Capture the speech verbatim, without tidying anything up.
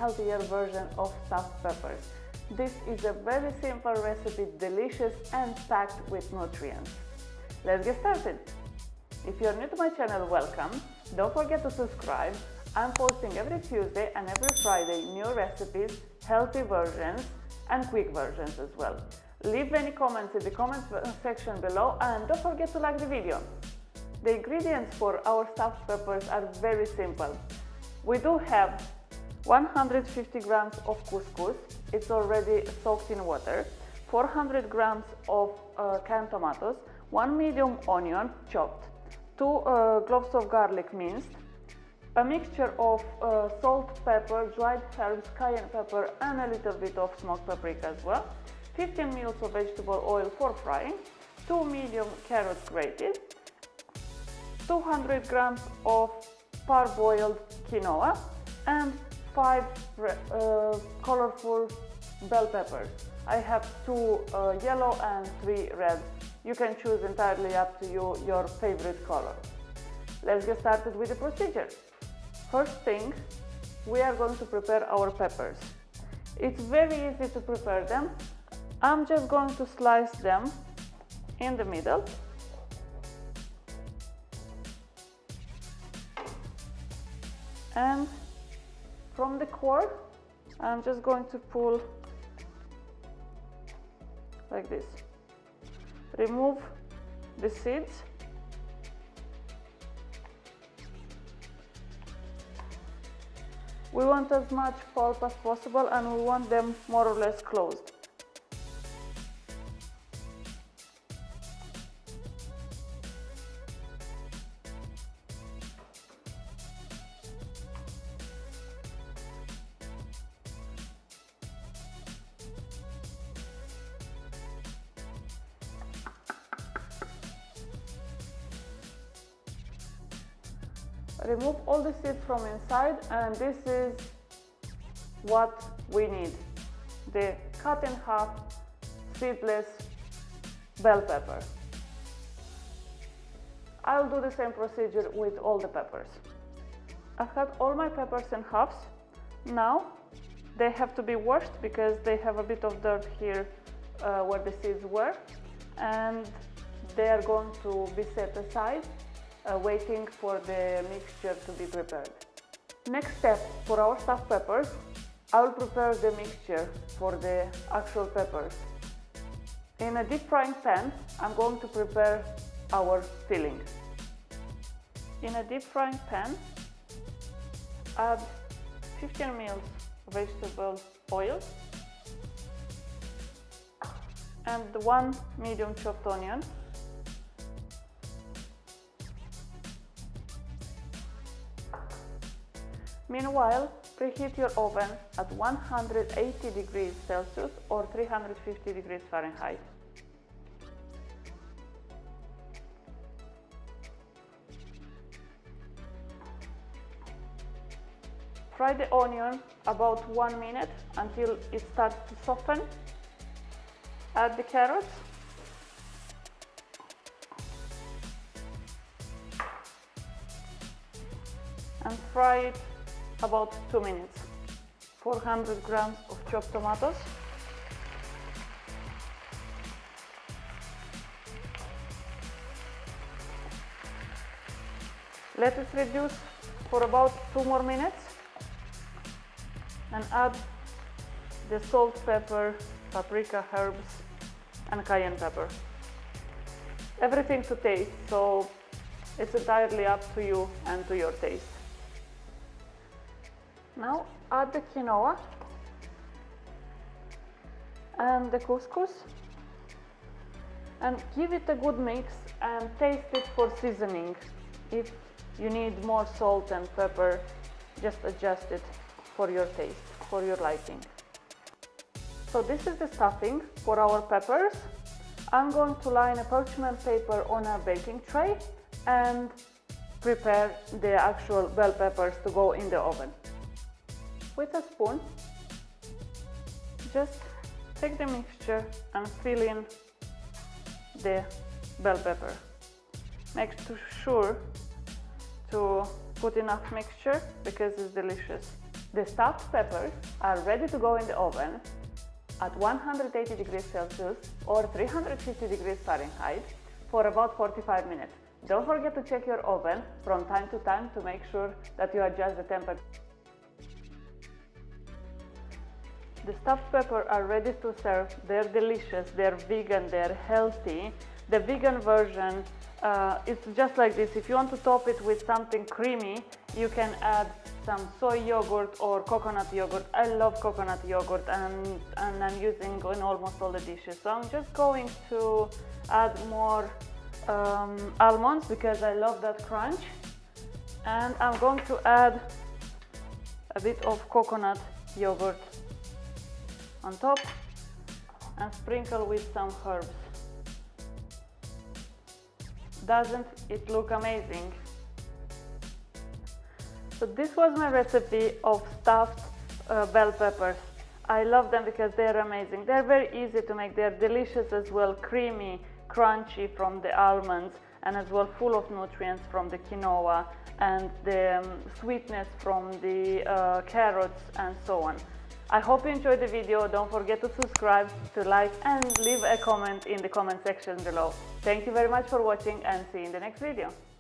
healthier version of stuffed peppers. This is a very simple recipe, delicious and packed with nutrients. Let's get started! If you're new to my channel, welcome. Don't forget to subscribe. I'm posting every Tuesday and every Friday new recipes, healthy versions and quick versions as well. Leave any comments in the comment section below and don't forget to like the video. The ingredients for our stuffed peppers are very simple. We do have one hundred fifty grams of couscous, it's already soaked in water, four hundred grams of uh, canned tomatoes, one medium onion chopped, two uh, cloves of garlic minced, a mixture of uh, salt, pepper, dried herbs, cayenne pepper and a little bit of smoked paprika as well, fifteen mils of vegetable oil for frying, two medium carrots grated, two hundred grams of parboiled quinoa and five uh, colorful bell peppers. I have two uh, yellow and three red. You can choose entirely up to you your favorite color. Let's get started with the procedure. First thing, we are going to prepare our peppers. It's very easy to prepare them. I'm just going to slice them in the middle. And from the core, I'm just going to pull like this. Remove the seeds. We want as much pulp as possible and we want them more or less closed. Remove all the seeds from inside, and this is what we need, the cut in half seedless bell pepper. I'll do the same procedure with all the peppers. I've cut all my peppers in halves. Now they have to be washed because they have a bit of dirt here uh, where the seeds were, and they are going to be set aside Uh, waiting for the mixture to be prepared. Next step, for our stuffed peppers, I will prepare the mixture for the actual peppers. In a deep frying pan, I'm going to prepare our filling. In a deep frying pan, add fifteen mils vegetable oil and one medium chopped onion. Meanwhile, preheat your oven at one hundred eighty degrees Celsius or three hundred fifty degrees Fahrenheit. Fry the onion about one minute until it starts to soften. Add the carrots. And fry it about two minutes. four hundred grams of chopped tomatoes. Let it reduce for about two more minutes and add the salt, pepper, paprika, herbs and cayenne pepper. Everything to taste, so it's entirely up to you and to your taste. Now add the quinoa and the couscous and give it a good mix and taste it for seasoning. If you need more salt and pepper, just adjust it for your taste, for your liking. So this is the stuffing for our peppers. I'm going to line a parchment paper on a baking tray and prepare the actual bell peppers to go in the oven. With a spoon, just take the mixture and fill in the bell pepper. Make sure to put enough mixture because it's delicious. The stuffed peppers are ready to go in the oven at one hundred eighty degrees Celsius or three hundred fifty degrees Fahrenheit for about forty-five minutes. Don't forget to check your oven from time to time to make sure that you adjust the temperature. The stuffed peppers are ready to serve. They're delicious, they're vegan, they're healthy. The vegan version uh, is just like this. If you want to top it with something creamy, you can add some soy yogurt or coconut yogurt. I love coconut yogurt and, and I'm using in almost all the dishes. So I'm just going to add more um, almonds because I love that crunch. And I'm going to add a bit of coconut yogurt on top and sprinkle with some herbs. Doesn't it look amazing? So this was my recipe of stuffed uh, bell peppers. I love them because they're amazing. They're very easy to make. They're delicious as well, creamy, crunchy from the almonds, and as well full of nutrients from the quinoa and the um, sweetness from the uh, carrots and so on. I hope you enjoyed the video. Don't forget to subscribe, to like and leave a comment in the comment section below. Thank you very much for watching and see you in the next video.